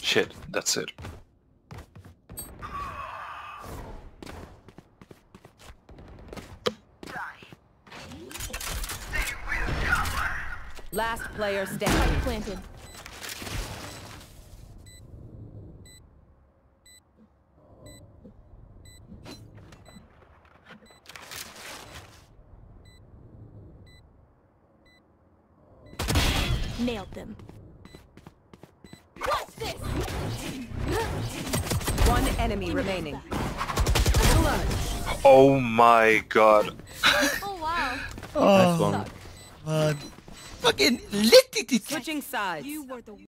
Shit, that's it. Last player standing. Planted. Nailed them. What's this? One enemy remaining. Oh my god. Oh wow. Oh, man. Fucking lit it. Switching sides. You were the